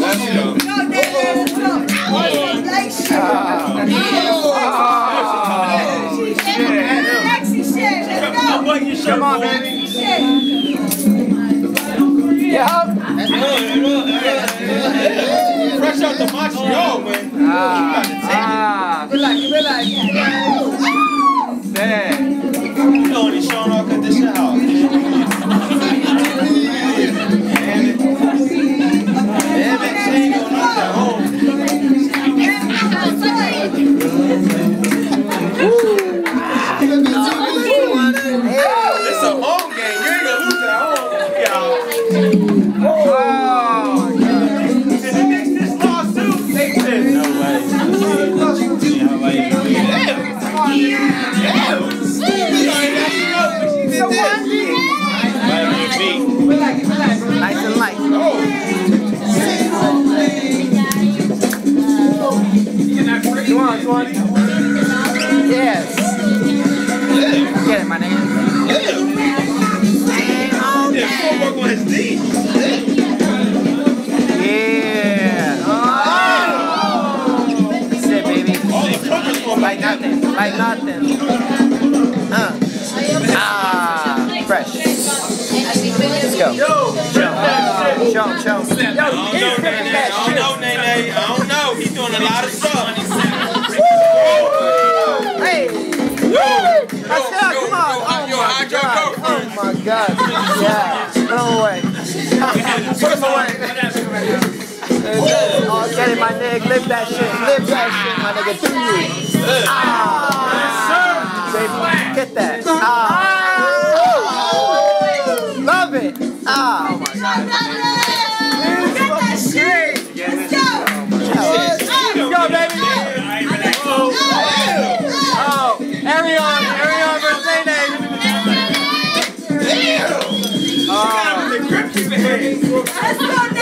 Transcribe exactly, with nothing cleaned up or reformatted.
Let's go. Go, Nene, let's go. Like shit. Sexy shit. Let's go. Come on, baby. Shit. Yeah. Fresh out the Montreal, man. Ah. Ah. Relax, relax. Dang. You know when he's showing off at this house. Damn it. Damn it, she ain't going out that home. It's a home game. You ain't gonna lose at home, y'all. Oh, if he makes this lawsuit, take this. No way. Sawandi. Nice and light. Come on, Sawandi. Yes. Get it, my nigga. Yeah, footwork on his knee. Yeah. Oh. Sit, baby. Like nothing. Like nothing. Uh. Ah. Fresh. Let's go. Yo. Show. Show. Show. I don't know, Nene. I don't know, Nene. I don't know. He's doing a lot of stuff. Hey. Let's go. Come on. Oh my God. Oh my God. Yeah. Throw away. Put him away. Oh, get it, my nigga. Live that shit. Live that shit, my nigga. Do you? Ah. Baby, get that. Ah. Love it. Ah. Oh my God. Get that shit. Let's go. Let's go, baby. Oh, Arion. Arion versus Nene. Damn! Oh. The grip keep it. Let's go.